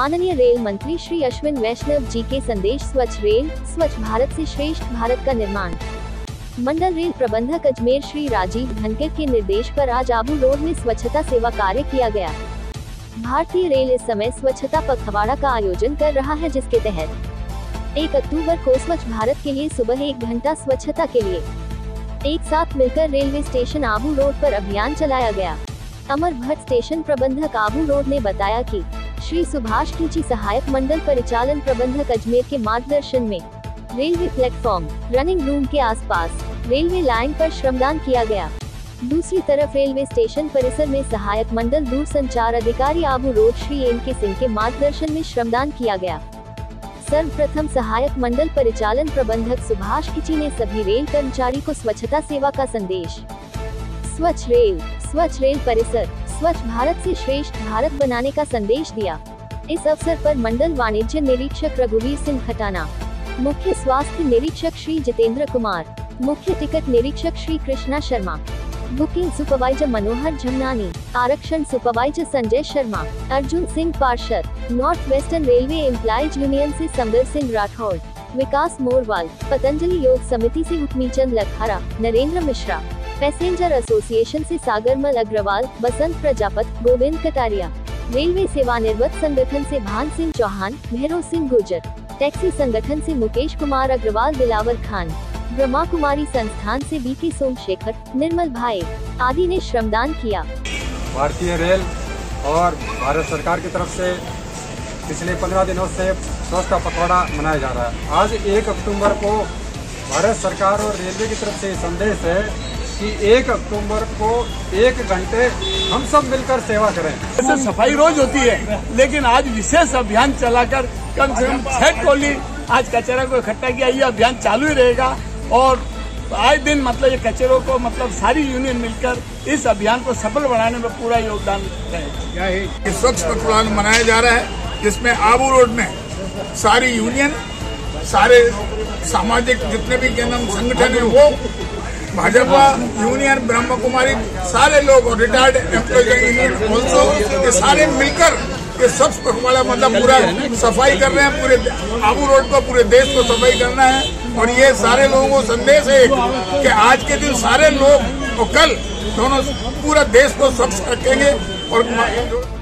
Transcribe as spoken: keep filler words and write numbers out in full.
माननीय रेल मंत्री श्री अश्विन वैष्णव जी के संदेश स्वच्छ रेल, स्वच्छ भारत से श्रेष्ठ भारत का निर्माण। मंडल रेल प्रबंधक अजमेर श्री राजीव धनखड़ के निर्देश पर आज आबू रोड में स्वच्छता सेवा कार्य किया गया। भारतीय रेल इस समय स्वच्छता पखवाड़ा का आयोजन कर रहा है, जिसके तहत एक अक्टूबर को स्वच्छ भारत के लिए सुबह एक घंटा स्वच्छता के लिए एक साथ मिलकर रेलवे स्टेशन आबू रोड पर अभियान चलाया गया। अमर भट्ट स्टेशन प्रबंधक आबू रोड ने बताया कि श्री सुभाष कीची सहायक मंडल परिचालन प्रबंधक अजमेर के मार्गदर्शन में रेलवे प्लेटफॉर्म, रनिंग रूम के आसपास रेलवे लाइन पर श्रमदान किया गया। दूसरी तरफ रेलवे स्टेशन परिसर में सहायक मंडल दूरसंचार अधिकारी आबू रोड श्री एन के सिंह के मार्गदर्शन में श्रमदान किया गया। सर्वप्रथम सहायक मंडल परिचालन प्रबंधक सुभाष कीची ने सभी रेल कर्मचारी को स्वच्छता सेवा का संदेश, स्वच्छ रेल, स्वच्छ रेल परिसर, स्वच्छ भारत से श्रेष्ठ भारत बनाने का संदेश दिया। इस अवसर पर मंडल वाणिज्य निरीक्षक रघुवीर सिंह खटाना, मुख्य स्वास्थ्य निरीक्षक श्री जितेंद्र कुमार, मुख्य टिकट निरीक्षक श्री कृष्णा शर्मा, बुकिंग सुपरवाइजर मनोहर झमनानी, आरक्षण सुपरवाइजर संजय शर्मा, अर्जुन सिंह पार्षद, north western railway employees union से समदर सिंह राठौड़, विकास मोरवाल, पतंजलि योग समिति से हुक्मीचंद लखहरा, नरेंद्र मिश्रा, पैसेंजर एसोसिएशन से सागरमल अग्रवाल, बसंत प्रजापत, गोविंद कटारिया, रेलवे सेवानिवृत्त संगठन से भान सिंह चौहान, भैरव सिंह गुर्जर, टैक्सी संगठन से मुकेश कुमार अग्रवाल, दिलावर खान, ब्रह्मा कुमारी संस्थान से बी के सोमशेखर, निर्मल भाई आदि ने श्रमदान किया। भारतीय रेल और भारत सरकार की तरफ से पिछले पंद्रह दिनों से स्वच्छता पखवाड़ा मनाया जा रहा है। आज एक अक्टूबर को भारत सरकार और रेलवे की तरफ से संदेश है कि एक अक्टूबर को एक घंटे हम सब मिलकर सेवा करें। ऐसे सफाई रोज होती है, लेकिन आज विशेष अभियान चलाकर कम से कम छह टोली आज कचरा को इकट्ठा किया। ये अभियान चालू ही रहेगा और आए दिन मतलब ये कचरों को मतलब सारी यूनियन मिलकर इस अभियान को सफल बनाने में पूरा योगदान रहेगा। स्वच्छ पखवाड़ा मनाया जा रहा है, जिसमें आबू रोड में सारी यूनियन, सारे सामाजिक जितने भी संगठन है वो, भाजपा यूनियन, ब्रह्मा कुमारी, सारे लोग और रिटायर्ड एम्प्लॉय यूनियन ऑल्सो, ये सारे मिलकर ये स्वच्छ पखवाड़ा मतलब पूरा सफाई कर रहे हैं। पूरे आबू रोड को, पूरे देश को सफाई करना है और ये सारे लोगों को संदेश है कि आज के दिन सारे लोग और कल दोनों पूरा देश को स्वच्छ रखेंगे और